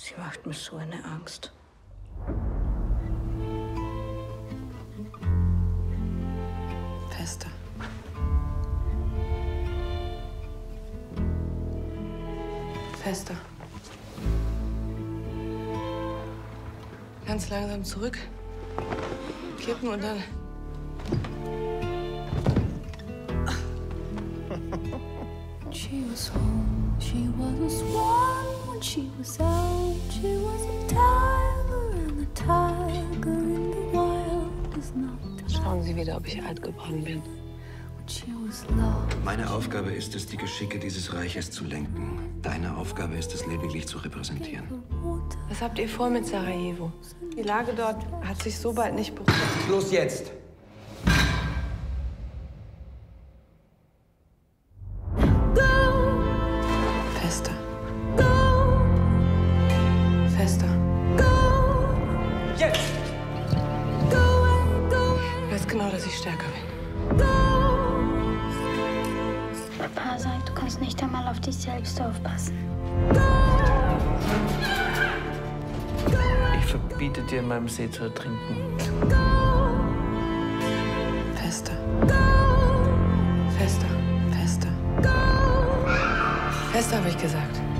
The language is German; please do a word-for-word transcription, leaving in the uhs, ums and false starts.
Sie macht mir so eine Angst. Fester. Fester. Ganz langsam zurück. Kippen und dann... She was home, she was a swan when she was out. She was a tiger and the tiger in the wild is not. Schauen Sie wieder, ob ich alt geworden bin. She was lost. Meine Aufgabe ist es, die Geschicke dieses Reiches zu lenken. Deine Aufgabe ist es, lediglich zu repräsentieren. Was habt ihr vor mit Sarajevo? Die Lage dort hat sich so bald nicht beruhigt. Los jetzt! Fester. Fester. Jetzt! Ich weiß genau, dass ich stärker bin. Papa sagt, du kannst nicht einmal auf dich selbst aufpassen. Ich verbiete dir, in meinem See zu ertrinken. Fester. Fester. Fester. Fester, habe ich gesagt.